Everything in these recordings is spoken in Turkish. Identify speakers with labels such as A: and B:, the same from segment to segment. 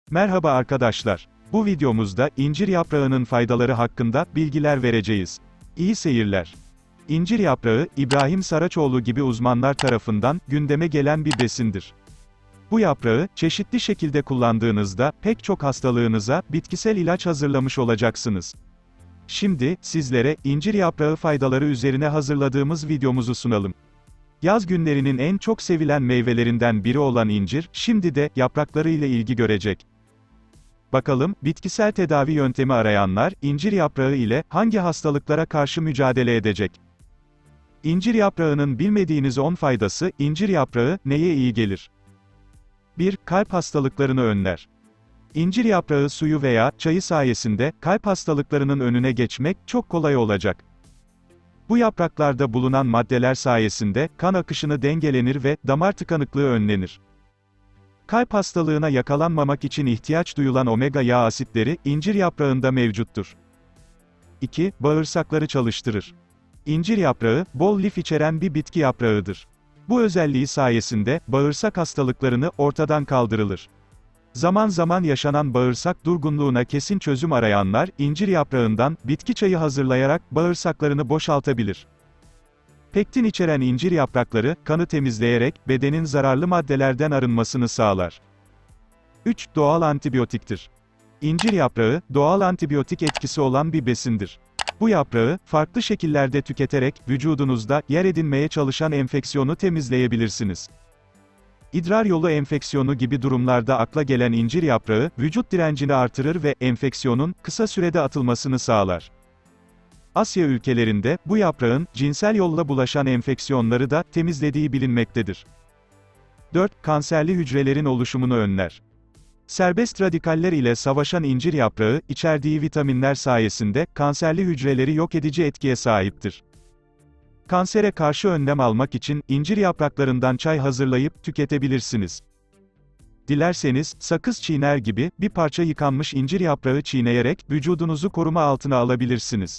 A: Merhaba arkadaşlar. Bu videomuzda incir yaprağının faydaları hakkında bilgiler vereceğiz. İyi seyirler. İncir yaprağı, İbrahim Saraçoğlu gibi uzmanlar tarafından gündeme gelen bir besindir. Bu yaprağı, çeşitli şekilde kullandığınızda, pek çok hastalığınıza, bitkisel ilaç hazırlamış olacaksınız. Şimdi, sizlere, incir yaprağı faydaları üzerine hazırladığımız videomuzu sunalım. Yaz günlerinin en çok sevilen meyvelerinden biri olan incir, şimdi de, yaprakları ile ilgi görecek. Bakalım, bitkisel tedavi yöntemi arayanlar, incir yaprağı ile, hangi hastalıklara karşı mücadele edecek? İncir yaprağının bilmediğiniz 10 faydası, incir yaprağı, neye iyi gelir? 1. Kalp hastalıklarını önler. İncir yaprağı suyu veya çayı sayesinde, kalp hastalıklarının önüne geçmek, çok kolay olacak. Bu yapraklarda bulunan maddeler sayesinde, kan akışını dengelenir ve, damar tıkanıklığı önlenir. Kalp hastalığına yakalanmamak için ihtiyaç duyulan omega yağ asitleri, incir yaprağında mevcuttur. 2. Bağırsakları çalıştırır. İncir yaprağı, bol lif içeren bir bitki yaprağıdır. Bu özelliği sayesinde, bağırsak hastalıklarını ortadan kaldırılır. Zaman zaman yaşanan bağırsak durgunluğuna kesin çözüm arayanlar, incir yaprağından, bitki çayı hazırlayarak, bağırsaklarını boşaltabilir. Pektin içeren incir yaprakları, kanı temizleyerek, bedenin zararlı maddelerden arınmasını sağlar. 3. Doğal antibiyotiktir. İncir yaprağı, doğal antibiyotik etkisi olan bir besindir. Bu yaprağı, farklı şekillerde tüketerek, vücudunuzda, yer edinmeye çalışan enfeksiyonu temizleyebilirsiniz. İdrar yolu enfeksiyonu gibi durumlarda akla gelen incir yaprağı, vücut direncini artırır ve, enfeksiyonun, kısa sürede atılmasını sağlar. Asya ülkelerinde, bu yaprağın, cinsel yolla bulaşan enfeksiyonları da, temizlediği bilinmektedir. 4. Kanserli hücrelerin oluşumunu önler. Serbest radikaller ile savaşan incir yaprağı, içerdiği vitaminler sayesinde, kanserli hücreleri yok edici etkiye sahiptir. Kansere karşı önlem almak için, incir yapraklarından çay hazırlayıp, tüketebilirsiniz. Dilerseniz, sakız çiğner gibi, bir parça yıkanmış incir yaprağı çiğneyerek, vücudunuzu koruma altına alabilirsiniz.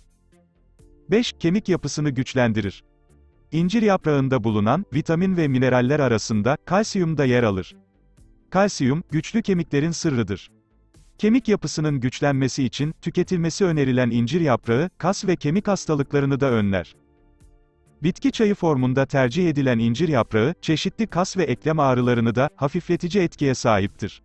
A: 5. Kemik yapısını güçlendirir. İncir yaprağında bulunan, vitamin ve mineraller arasında, kalsiyum da yer alır. Kalsiyum, güçlü kemiklerin sırrıdır. Kemik yapısının güçlenmesi için, tüketilmesi önerilen incir yaprağı, kas ve kemik hastalıklarını da önler. Bitki çayı formunda tercih edilen incir yaprağı, çeşitli kas ve eklem ağrılarını da, hafifletici etkiye sahiptir.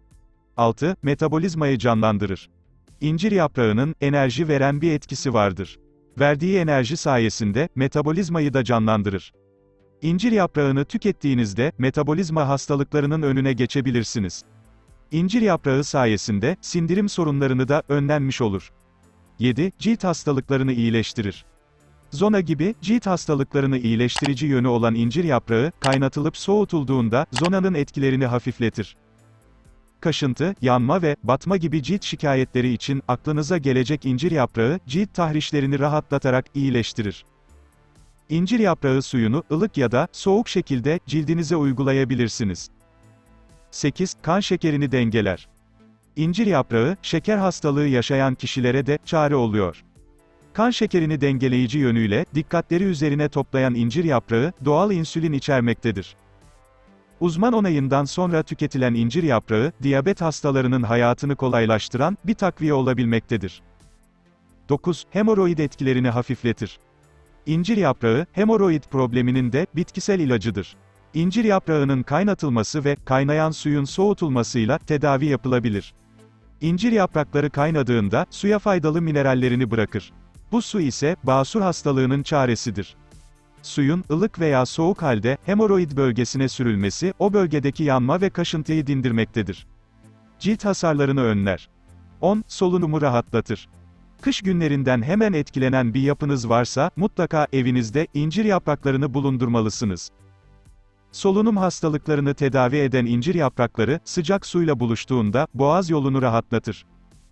A: 6. Metabolizmayı canlandırır. İncir yaprağının, enerji veren bir etkisi vardır. Verdiği enerji sayesinde, metabolizmayı da canlandırır. İncir yaprağını tükettiğinizde, metabolizma hastalıklarının önüne geçebilirsiniz. İncir yaprağı sayesinde, sindirim sorunlarını da, önlenmiş olur. 7. Cilt hastalıklarını iyileştirir. Zona gibi, cilt hastalıklarını iyileştirici yönü olan incir yaprağı, kaynatılıp soğutulduğunda, zonanın etkilerini hafifletir. Kaşıntı, yanma ve batma gibi cilt şikayetleri için, aklınıza gelecek incir yaprağı, cilt tahrişlerini rahatlatarak, iyileştirir. İncir yaprağı suyunu, ılık ya da, soğuk şekilde, cildinize uygulayabilirsiniz. 8. Kan şekerini dengeler. İncir yaprağı, şeker hastalığı yaşayan kişilere de, çare oluyor. Kan şekerini dengeleyici yönüyle, dikkatleri üzerine toplayan incir yaprağı, doğal insülin içermektedir. Uzman onayından sonra tüketilen incir yaprağı, diyabet hastalarının hayatını kolaylaştıran, bir takviye olabilmektedir. 9. Hemoroid etkilerini hafifletir. İncir yaprağı, hemoroid probleminin de, bitkisel ilacıdır. İncir yaprağının kaynatılması ve, kaynayan suyun soğutulmasıyla, tedavi yapılabilir. İncir yaprakları kaynadığında, suya faydalı minerallerini bırakır. Bu su ise, basur hastalığının çaresidir. Suyun, ılık veya soğuk halde, hemoroid bölgesine sürülmesi, o bölgedeki yanma ve kaşıntıyı dindirmektedir. Cilt hasarlarını önler. 10. Solunumu rahatlatır. Kış günlerinden hemen etkilenen bir yapınız varsa, mutlaka evinizde, incir yapraklarını bulundurmalısınız. Solunum hastalıklarını tedavi eden incir yaprakları, sıcak suyla buluştuğunda, boğaz yolunu rahatlatır.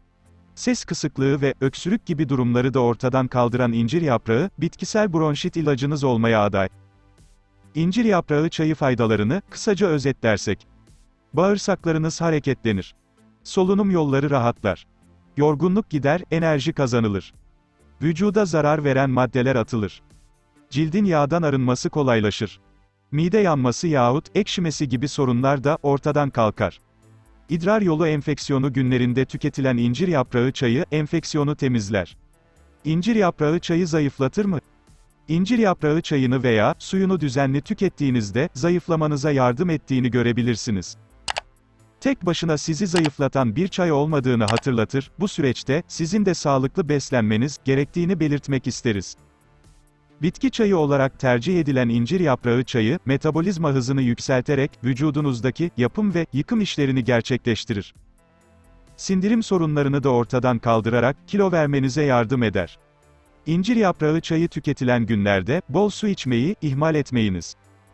A: Ses kısıklığı ve öksürük gibi durumları da ortadan kaldıran incir yaprağı, bitkisel bronşit ilacınız olmaya aday. İncir yaprağı çayı faydalarını, kısaca özetlersek. Bağırsaklarınız hareketlenir. Solunum yolları rahatlar. Yorgunluk gider, enerji kazanılır. Vücuda zarar veren maddeler atılır. Cildin yağdan arınması kolaylaşır. Mide yanması yahut ekşimesi gibi sorunlar da ortadan kalkar. İdrar yolu enfeksiyonu günlerinde tüketilen incir yaprağı çayı, enfeksiyonu temizler. İncir yaprağı çayı zayıflatır mı? İncir yaprağı çayını veya suyunu düzenli tükettiğinizde, zayıflamanıza yardım ettiğini görebilirsiniz. Tek başına sizi zayıflatan bir çay olmadığını hatırlatır, bu süreçte, sizin de sağlıklı beslenmeniz gerektiğini belirtmek isteriz. Bitki çayı olarak tercih edilen incir yaprağı çayı, metabolizma hızını yükselterek, vücudunuzdaki, yapım ve yıkım işlerini gerçekleştirir. Sindirim sorunlarını da ortadan kaldırarak, kilo vermenize yardım eder. İncir yaprağı çayı tüketilen günlerde, bol su içmeyi, ihmal etmeyiniz.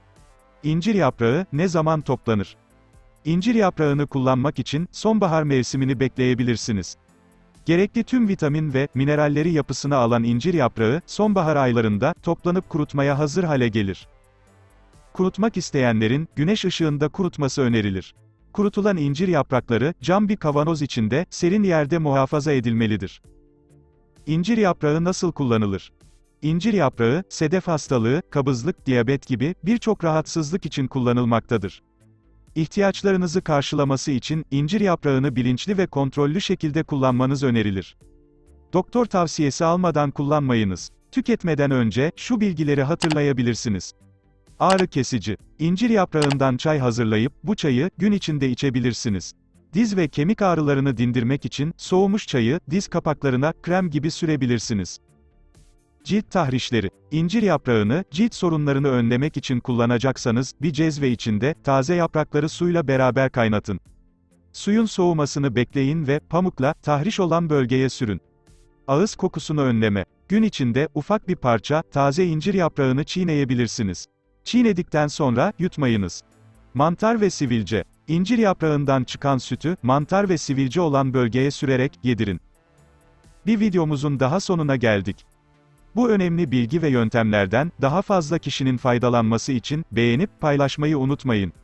A: İncir yaprağı, ne zaman toplanır? İncir yaprağını kullanmak için, sonbahar mevsimini bekleyebilirsiniz. Gerekli tüm vitamin ve mineralleri yapısına alan incir yaprağı, sonbahar aylarında, toplanıp kurutmaya hazır hale gelir. Kurutmak isteyenlerin, güneş ışığında kurutması önerilir. Kurutulan incir yaprakları, cam bir kavanoz içinde, serin yerde muhafaza edilmelidir. İncir yaprağı nasıl kullanılır? İncir yaprağı, sedef hastalığı, kabızlık, diyabet gibi, birçok rahatsızlık için kullanılmaktadır. İhtiyaçlarınızı karşılaması için, incir yaprağını bilinçli ve kontrollü şekilde kullanmanız önerilir. Doktor tavsiyesi almadan kullanmayınız. Tüketmeden önce, şu bilgileri hatırlayabilirsiniz. Ağrı kesici. İncir yaprağından çay hazırlayıp, bu çayı, gün içinde içebilirsiniz. Diz ve kemik ağrılarını dindirmek için, soğumuş çayı, diz kapaklarına, krem gibi sürebilirsiniz. Cilt tahrişleri. İncir yaprağını, cilt sorunlarını önlemek için kullanacaksanız, bir cezve içinde, taze yaprakları suyla beraber kaynatın. Suyun soğumasını bekleyin ve, pamukla, tahriş olan bölgeye sürün. Ağız kokusunu önleme. Gün içinde, ufak bir parça, taze incir yaprağını çiğneyebilirsiniz. Çiğnedikten sonra, yutmayınız. Mantar ve sivilce. İncir yaprağından çıkan sütü, mantar ve sivilce olan bölgeye sürerek, yedirin. Bir videomuzun daha sonuna geldik. Bu önemli bilgi ve yöntemlerden, daha fazla kişinin faydalanması için, beğenip, paylaşmayı unutmayın.